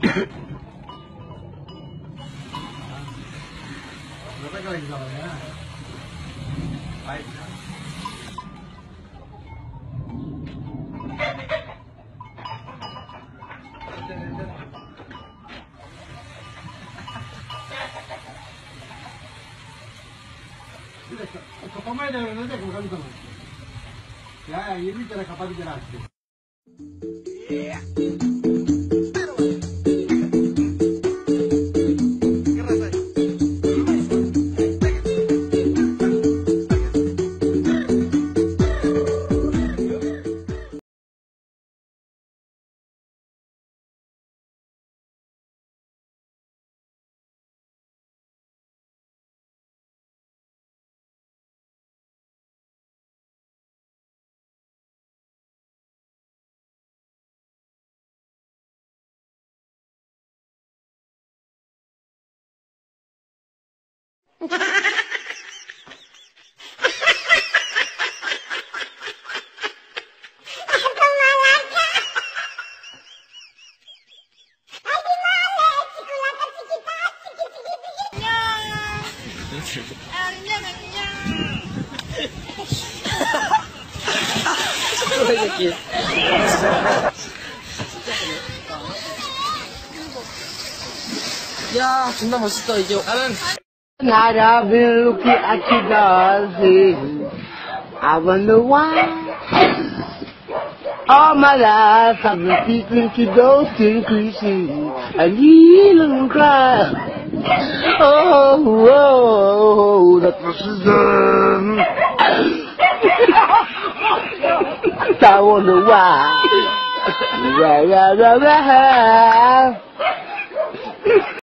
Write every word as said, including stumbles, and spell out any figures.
Berapa kali jalannya? Baik. Kapamay na yun, hindi ko kami naman. Kaya, hindi ka na kapatid ka natin. Yeah! 야, 존나 멋있다, 이제. 나는. Night I've been looking at you, darling. I wonder why. All my life I've been speaking to those two creatures. And you don't cry. Oh, oh, oh, that was Suzanne. I wonder why. Why, why, why, why.